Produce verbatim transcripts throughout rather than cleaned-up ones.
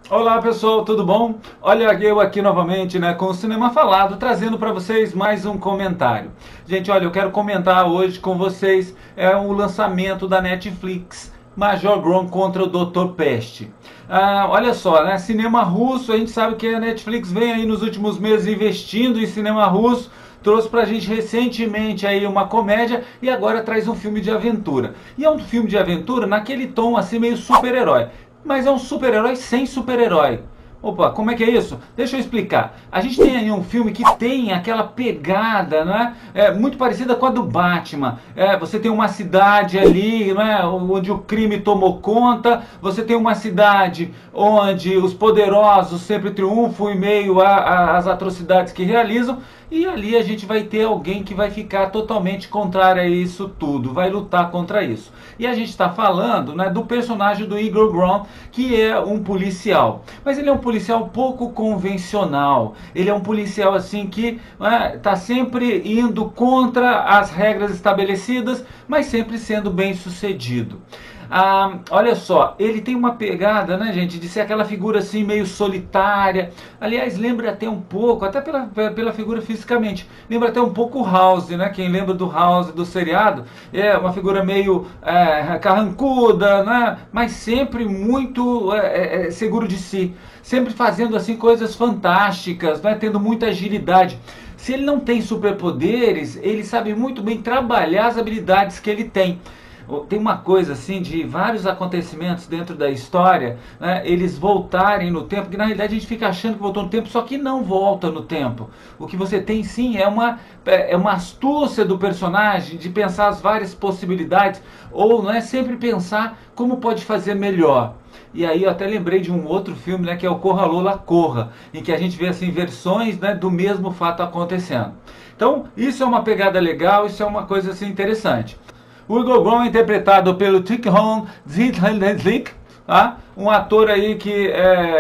Olá pessoal, tudo bom? Olha eu aqui novamente, né, com o Cinema Falado, trazendo para vocês mais um comentário. Gente, olha, eu quero comentar hoje com vocês é o lançamento da Netflix, Major Grom contra o doutor Peste. Ah, olha só, né, cinema russo, a gente sabe que a Netflix vem aí nos últimos meses investindo em cinema russo, trouxe pra gente recentemente aí uma comédia e agora traz um filme de aventura. E é um filme de aventura naquele tom assim meio super-herói. Mas é um super-herói sem super-herói. Opa, como é que é isso? Deixa eu explicar. A gente tem aí um filme que tem aquela pegada, né? É, muito parecida com a do Batman. É, você tem uma cidade ali, né, onde o crime tomou conta. Você tem uma cidade onde os poderosos sempre triunfam em meio às atrocidades que realizam. E ali a gente vai ter alguém que vai ficar totalmente contrário a isso tudo, vai lutar contra isso. E a gente está falando, né, do personagem do Igor Grom, que é um policial. Mas ele é um policial pouco convencional. Ele é um policial assim que está né, sempre indo contra as regras estabelecidas, mas sempre sendo bem sucedido. Ah, olha só, ele tem uma pegada, né, gente, de ser aquela figura assim meio solitária. Aliás, lembra até um pouco, até pela, pela figura fisicamente, lembra até um pouco o House, né? Quem lembra do House do seriado, é uma figura meio é, carrancuda, né? Mas sempre muito é, é, seguro de si, sempre fazendo assim coisas fantásticas, né? Tendo muita agilidade. Se ele não tem superpoderes, ele sabe muito bem trabalhar as habilidades que ele tem. Tem uma coisa assim de vários acontecimentos dentro da história, né, eles voltarem no tempo, que na realidade a gente fica achando que voltou no tempo, só que não volta no tempo. O que você tem sim é uma, é uma astúcia do personagem de pensar as várias possibilidades, ou não é sempre pensar como pode fazer melhor. E aí eu até lembrei de um outro filme, né, que é o Corra Lola Corra, em que a gente vê assim versões, né, do mesmo fato acontecendo. Então isso é uma pegada legal, isso é uma coisa assim interessante. O Igor Grom é interpretado pelo Tikhon Zhidlik, tá? Um ator aí que é,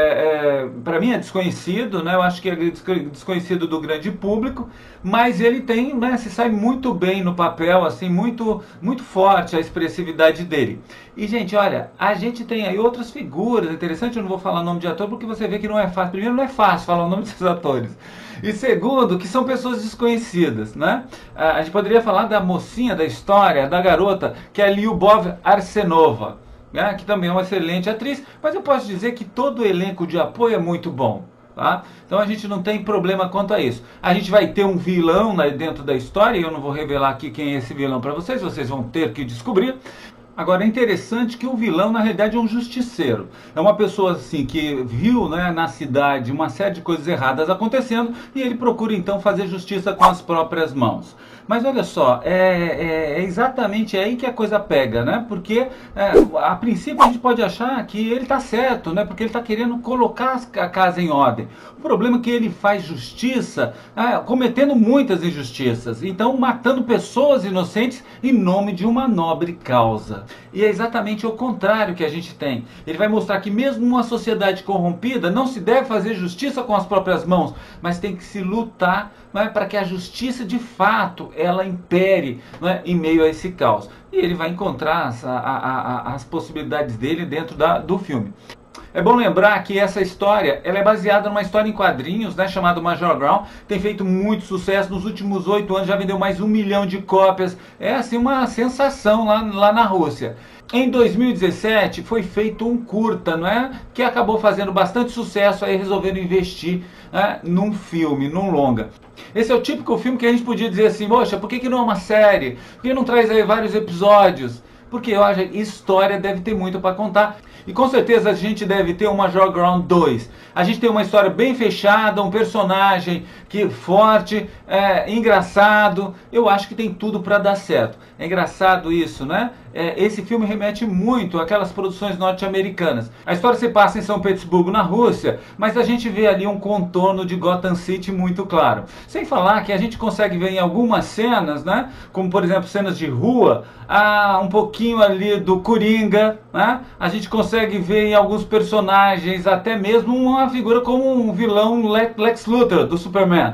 é, para mim é desconhecido, né? Eu acho que é desconhecido do grande público, mas ele tem, né, se sai muito bem no papel, assim, muito, muito forte a expressividade dele. E gente, olha, a gente tem aí outras figuras interessantes. Eu não vou falar o nome de ator porque você vê que não é fácil. Primeiro, não é fácil falar o nome desses atores. E segundo, que são pessoas desconhecidas, né? A gente poderia falar da mocinha da história, da garota, que é a Lyubov Arsenova, né, que também é uma excelente atriz, mas eu posso dizer que todo o elenco de apoio é muito bom. Tá? Então a gente não tem problema quanto a isso. A gente vai ter um vilão né, dentro da história, e eu não vou revelar aqui quem é esse vilão para vocês, vocês vão ter que descobrir. Agora é interessante que o vilão na realidade é um justiceiro. É uma pessoa assim que viu né, na cidade uma série de coisas erradas acontecendo e ele procura então fazer justiça com as próprias mãos. Mas olha só, é, é, é exatamente aí que a coisa pega, né? Porque é, a princípio a gente pode achar que ele está certo, né? Porque ele está querendo colocar a casa em ordem. O problema é que ele faz justiça é, cometendo muitas injustiças, então matando pessoas inocentes em nome de uma nobre causa. E é exatamente o contrário que a gente tem. Ele vai mostrar que mesmo numa sociedade corrompida não se deve fazer justiça com as próprias mãos, mas tem que se lutar né, para que a justiça de fato ela impere né, em meio a esse caos. E ele vai encontrar as, a, a, as possibilidades dele dentro da, do filme. É bom lembrar que essa história ela é baseada numa história em quadrinhos, né, chamada Major Grom. Tem feito muito sucesso nos últimos oito anos, já vendeu mais um milhão de cópias. É assim uma sensação lá, lá na Rússia. Em dois mil e dezessete foi feito um curta, não é? Que acabou fazendo bastante sucesso, aí resolveram investir né, num filme, num longa. Esse é o típico filme que a gente podia dizer assim, poxa, por que, que não é uma série? Por que não traz aí vários episódios? Porque eu acho que história deve ter muito para contar. E com certeza a gente deve ter um Major Grom dois. A gente tem uma história bem fechada, um personagem que forte, é, engraçado. Eu acho que tem tudo para dar certo. É engraçado isso, né? É, esse filme remete muito àquelas produções norte-americanas. A história se passa em São Petersburgo, na Rússia, mas a gente vê ali um contorno de Gotham City muito claro. Sem falar que a gente consegue ver em algumas cenas, né? Como por exemplo cenas de rua, ah, um pouquinho ali do Coringa, né? A gente consegue ver em alguns personagens até mesmo uma figura como um vilão Lex Luthor do Superman.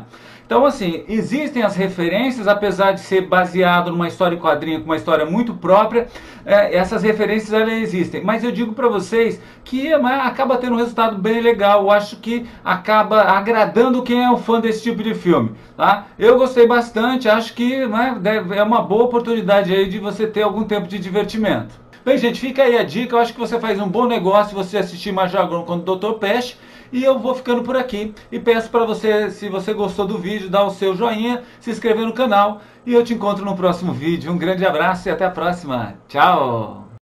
Então, assim, existem as referências, apesar de ser baseado numa história em quadrinho, com uma história muito própria, é, essas referências elas existem. Mas eu digo para vocês que né, acaba tendo um resultado bem legal. Eu acho que acaba agradando quem é um fã desse tipo de filme. Tá? Eu gostei bastante, acho que né, deve, é uma boa oportunidade aí de você ter algum tempo de divertimento. Bem, gente, fica aí a dica. Eu acho que você faz um bom negócio se você assistir Major com o doutor Peste. E eu vou ficando por aqui e peço para você, se você gostou do vídeo, dar o seu joinha, se inscrever no canal e eu te encontro no próximo vídeo. Um grande abraço e até a próxima. Tchau!